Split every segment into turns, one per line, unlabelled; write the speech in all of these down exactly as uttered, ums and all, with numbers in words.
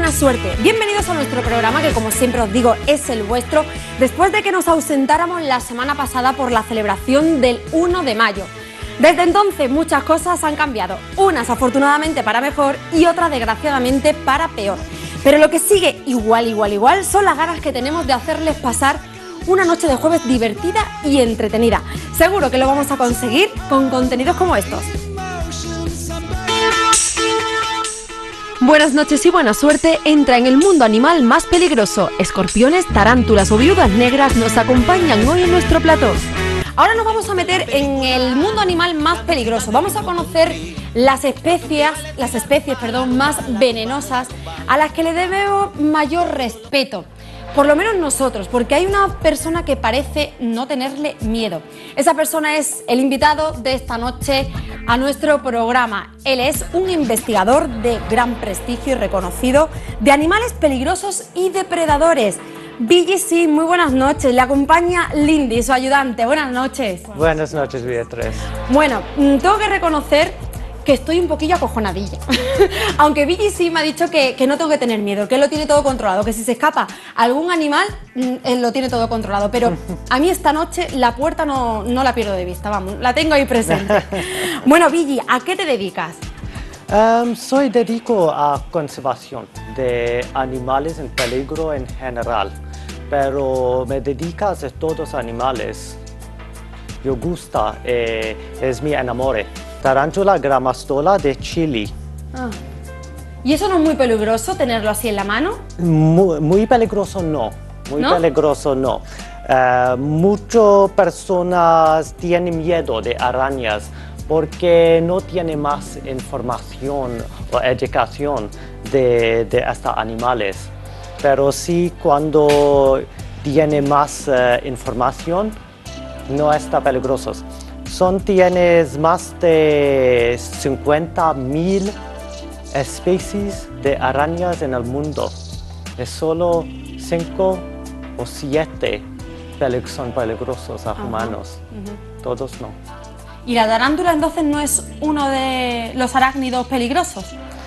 buena suerte. Bienvenidos a nuestro programa que, como siempre os digo, es el vuestro, después de que nos ausentáramos la semana pasada por la celebración del uno de mayo. Desde entonces muchas cosas han cambiado, unas afortunadamente para mejor y otras desgraciadamente para peor. Pero lo que sigue igual, igual, igual son las ganas que tenemos de hacerles pasar una noche de jueves divertida y entretenida. Seguro que lo vamos a conseguir con contenidos como estos. Buenas noches y buena suerte. Entra en el mundo animal más peligroso. Escorpiones, tarántulas o viudas negras nos acompañan hoy en nuestro plató. Ahora nos vamos a meter en el mundo animal más peligroso. Vamos a conocer las especies, las especies, perdón, más venenosas a las que le debemos mayor respeto. Por lo menos nosotros, porque hay una persona que parece no tenerle miedo. Esa persona es el invitado de esta noche a nuestro programa. Él es un investigador de gran prestigio y reconocido de animales peligrosos y depredadores. B G C, muy buenas noches. Le acompaña Lindy, su ayudante. Buenas noches.
Buenas noches, Beatriz.
Bueno, tengo que reconocer que estoy un poquillo acojonadilla. Aunque B G C me ha dicho que, que no tengo que tener miedo, que él lo tiene todo controlado, que si se escapa algún animal, él lo tiene todo controlado. Pero a mí esta noche la puerta no, no la pierdo de vista, vamos, la tengo ahí presente. Bueno, B G, ¿a qué te dedicas?
Um, soy dedico a conservación de animales en peligro en general, pero me dedicas a todos los animales. Yo gusta, eh, es mi enamore. Tarántula gramastola de Chile.
Ah. ¿Y eso no es muy peligroso tenerlo así en la mano?
Muy, muy peligroso no, muy
¿No?
peligroso no. Uh, muchas personas tienen miedo de arañas porque no tienen más información o educación de, de estos animales. Pero sí, cuando tiene más uh, información, no está peligroso. Son, tienes más de cincuenta mil especies de arañas en el mundo. Es solo cinco o siete son peligrosos a humanos. Uh-huh. Todos no.
¿Y la tarántula entonces no es uno de los arácnidos peligrosos?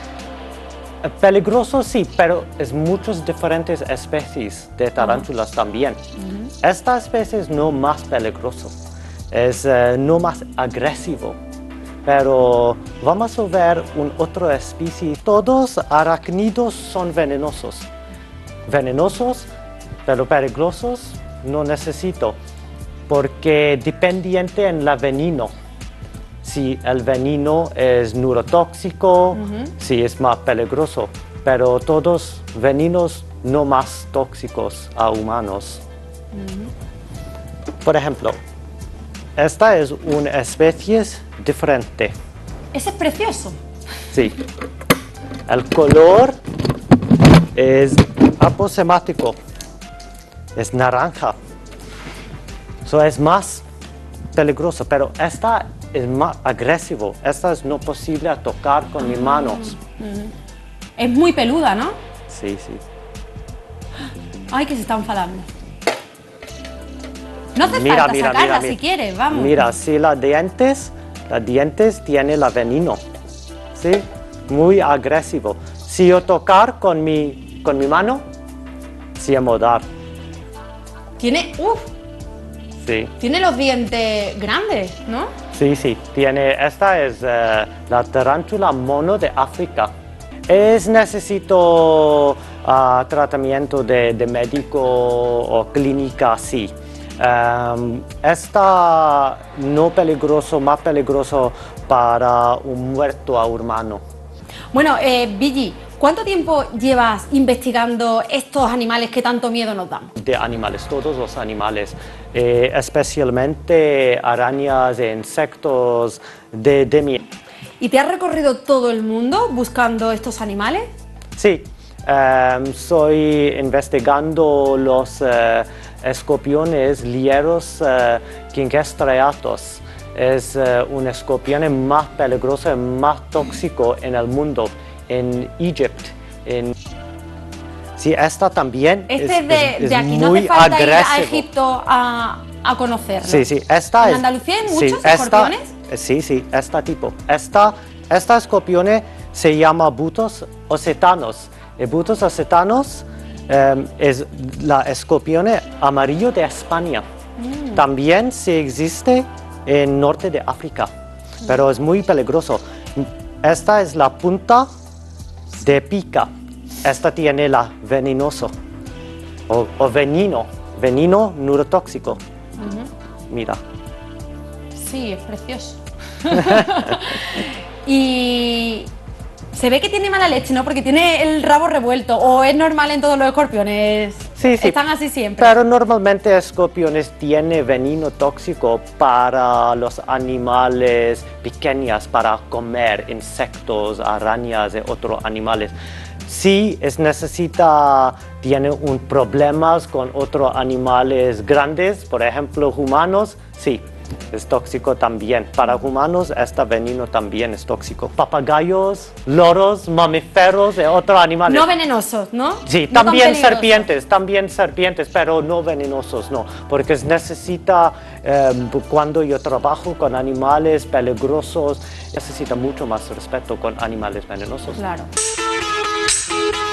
Peligroso sí, pero es muchas diferentes especies de tarántulas uh-huh. también. Uh-huh. Esta especie es no más peligroso. Es uh, no más agresivo, pero vamos a ver una otra especie. Todos arácnidos son venenosos. Venenosos, pero peligrosos no necesito, porque dependiente en la veneno. Si el veneno es neurotóxico, uh-huh. si es más peligroso, pero todos venenos no más tóxicos a humanos. Uh-huh. Por ejemplo, esta es una especie diferente.
¿Ese es precioso?
Sí. El color es aposemático. Es naranja. Eso es más peligroso, pero esta es más agresivo. Esta es no posible a tocar con mis manos.
Uh-huh. Es muy peluda, ¿no?
Sí, sí.
Ay, que se está enfadando. No hace
mira,
falta
mira,
sacarla
mira,
si quieres, vamos.
Mira, si la dientes, la dientes tiene la veneno, ¿sí? Muy agresivo. Si yo tocar con mi, con mi mano, sí mordar.
Tiene, uff,
sí.
Tiene los dientes grandes, ¿no?
Sí, sí, tiene, esta es uh, la tarántula mono de África. Es necesito uh, tratamiento de, de médico o clínica, sí. Um, esta no peligroso, más peligroso para un muerto a humano.
Bueno, eh, B G, ¿cuánto tiempo llevas investigando estos animales que tanto miedo nos dan?
De animales, todos los animales, eh, especialmente arañas e insectos de, de miel.
¿Y te has recorrido todo el mundo buscando estos animales?
Sí, um, soy investigando los uh, escorpiones lieros uh, quincastreatus. Es uh, un escorpión más peligroso y más tóxico en el mundo, en Egipto. En... Sí, esta también
este
es,
es de,
es, es
de aquí,
muy
no hace falta
agresivo.
ir a Egipto a, a conocerlo.
Sí, sí, esta
¿En
es...
Andalucía hay
sí,
muchos
esta,
escorpiones?
Sí, sí, este tipo. Esta, esta escorpión se llama Butos ocetanos. El butos acetanos eh, es la escorpión amarillo de España. Mm. También se existe en norte de África, mm. pero es muy peligroso. Esta es la punta de pica. Esta tiene la venenoso o, o veneno, veneno neurotóxico. Uh-huh. Mira.
Sí, es precioso. Y se ve que tiene mala leche, ¿no? Porque tiene el rabo revuelto. ¿O es normal en todos los escorpiones?
Sí, sí.
¿Están así siempre?
Pero normalmente escorpiones tienen veneno tóxico para los animales pequeños, para comer insectos, arañas y otros animales. Si es necesita, tiene un problemas con otros animales grandes, por ejemplo, humanos, sí. Es tóxico también. Para humanos, este veneno también es tóxico. Papagayos, loros, mamíferos y otros animales.
No venenosos, ¿no?
Sí,
no
también serpientes, también serpientes, pero no venenosos, no. Porque necesita, eh, cuando yo trabajo con animales peligrosos, necesita mucho más respeto con animales venenosos.
Claro.